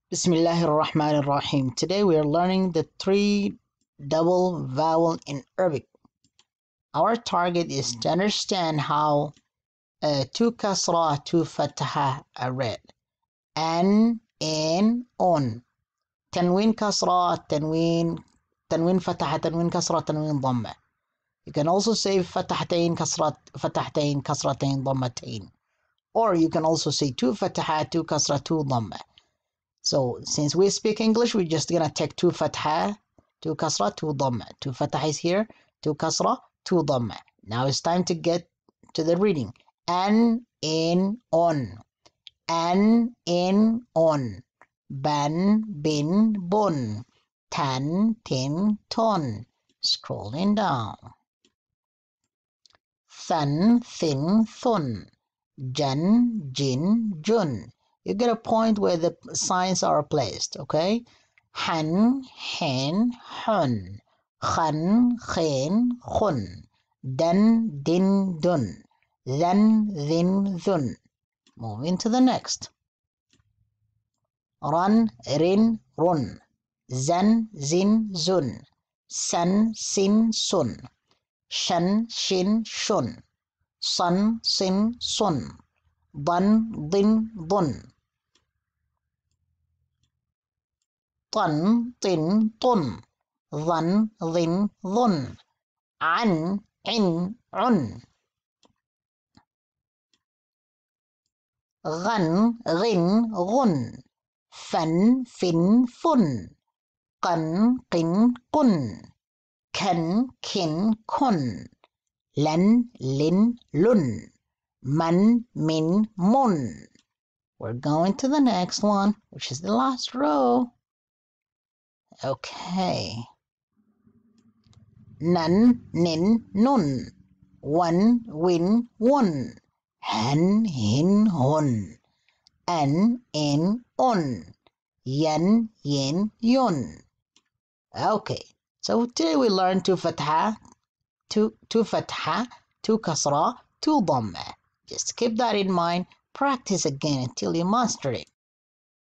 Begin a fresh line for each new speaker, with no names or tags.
Bismillahir Rahmanir Rahim. Today we are learning the three double vowel in Arabic. Our target is to understand how two kasra, two fatha are read. An, in, on. Tanween kasra, tanween fatha, tanween kasra, tanween dhamma. You can also say fathatain, kasratain, dhammatain. Or you can also say two fatha, two kasra, two dhamma. So since we speak English, we're just gonna take two fatha, two kasra, two dhamma. Two fatha is here, two kasra, two dhamma. Now it's time to get to the reading. An, in, on. An, in, on. Ban, bin, bun. Tan, tin, ton. Scrolling down. Than, thin, thun. Jan, jin, jun. You get a point where the signs are placed, okay? Han, hen, hun. Khan, khen, khun. Dan, din, dun. Then, thin, thun. Moving to the next. Run, rin, run. Zan, zin, zun. San, sin, sun. Shan, shin, shun. Sun, sin, sun. Dun, din, dun. Tun, tin, tun. Dhun, dhin, dhun. An, in, un. Ghan, ghin, ghun. Fan, fin, fun. Qan, qin, qun. Kan, kin, kun. Lan, lin, lun. Man, min, mun. We're going to the next one, which is the last row. Okay. Nan, nin, nun. One, win, one. Han, hin, hun. An, in, un. Yan, yin, yun. Okay, so today we learned two fatha, two kasra, two dhamma. Just keep that in mind. Practice again until you master it.